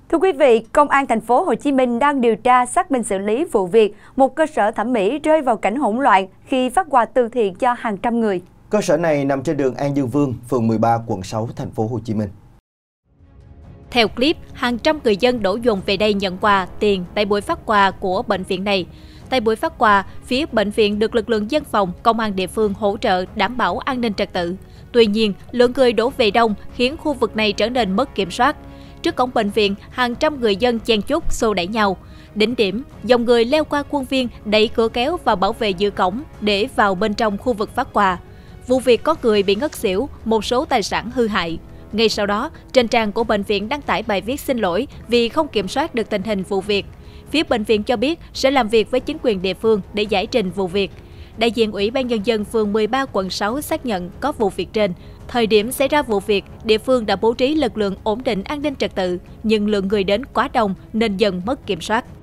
Thưa quý vị, Công an thành phố Hồ Chí Minh đang điều tra xác minh xử lý vụ việc một cơ sở thẩm mỹ rơi vào cảnh hỗn loạn khi phát quà từ thiện cho hàng trăm người. Cơ sở này nằm trên đường An Dương Vương, phường 13, quận 6, thành phố Hồ Chí Minh. Theo clip, hàng trăm người dân đổ dồn về đây nhận quà, tiền tại buổi phát quà của bệnh viện này. Tại buổi phát quà, phía bệnh viện được lực lượng dân phòng, công an địa phương hỗ trợ đảm bảo an ninh trật tự. Tuy nhiên, lượng người đổ về đông khiến khu vực này trở nên mất kiểm soát. Trước cổng bệnh viện, hàng trăm người dân chen chúc xô đẩy nhau. Đỉnh điểm, dòng người leo qua khuôn viên, đẩy cửa kéo và bảo vệ giữ cổng để vào bên trong khu vực phát quà. Vụ việc có người bị ngất xỉu, một số tài sản hư hại. Ngay sau đó, trên trang của bệnh viện đăng tải bài viết xin lỗi vì không kiểm soát được tình hình vụ việc. Phía bệnh viện cho biết sẽ làm việc với chính quyền địa phương để giải trình vụ việc. Đại diện Ủy ban Nhân dân phường 13 quận 6 xác nhận có vụ việc trên. Thời điểm xảy ra vụ việc, địa phương đã bố trí lực lượng ổn định an ninh trật tự, nhưng lượng người đến quá đông nên dần mất kiểm soát.